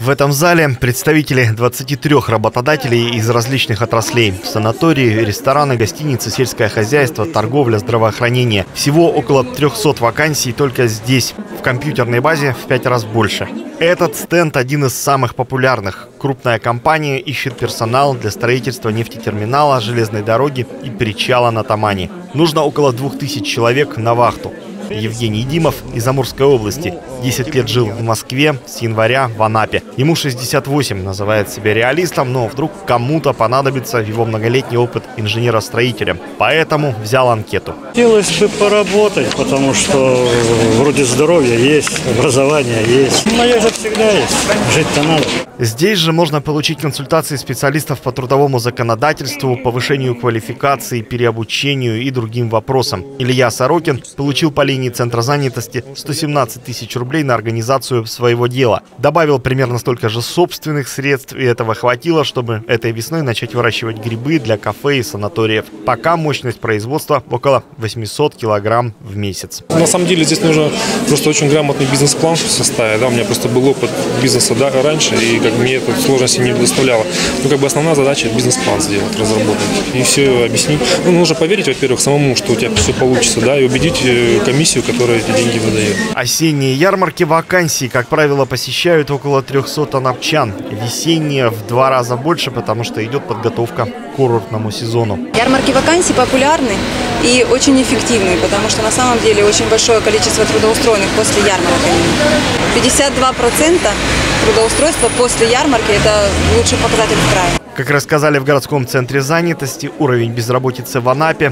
В этом зале представители 23 работодателей из различных отраслей. Санатории, рестораны, гостиницы, сельское хозяйство, торговля, здравоохранение. Всего около 300 вакансий только здесь. В компьютерной базе в 5 раз больше. Этот стенд один из самых популярных. Крупная компания ищет персонал для строительства нефтетерминала, железной дороги и причала на Тамане. Нужно около 2000 человек на вахту. Евгений Димов из Амурской области. 10 лет жил в Москве, с января в Анапе. Ему 68, называет себя реалистом, но вдруг кому-то понадобится его многолетний опыт инженера-строителя. Поэтому взял анкету. Хотелось бы поработать, потому что вроде здоровья есть, образование есть. Надежда всегда есть, жить-то надо. Здесь же можно получить консультации специалистов по трудовому законодательству, повышению квалификации, переобучению и другим вопросам. Илья Сорокин получил по линии Центра занятости 117 тысяч рублей на организацию своего дела. Добавил примерно столько же собственных средств, и этого хватило, чтобы этой весной начать выращивать грибы для кафе и санаториев. Пока мощность производства около 800 килограмм в месяц. На самом деле здесь нужно просто очень грамотный бизнес-план составить. Да, у меня просто был опыт бизнеса раньше, и мне это сложности не доставляло. Основная задача — бизнес-план сделать, разработать и все объяснить. Нужно поверить, во-первых, самому, что у тебя все получится, да, и убедить комиссию, которая эти деньги выдает. Осенние ярмарки вакансий, как правило, посещают около 300 анапчан. Весенние в 2 раза больше, потому что идет подготовка к курортному сезону. Ярмарки вакансий популярны и очень эффективны, потому что на самом деле очень большое количество трудоустроенных после ярмарок. 52% трудоустройства после ярмарки – это лучший показатель в крае. Как рассказали в городском центре занятости, уровень безработицы в Анапе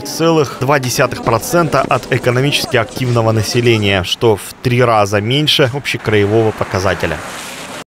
0,2% от экономически активного населения, что в 3 раза меньше общекраевого показателя.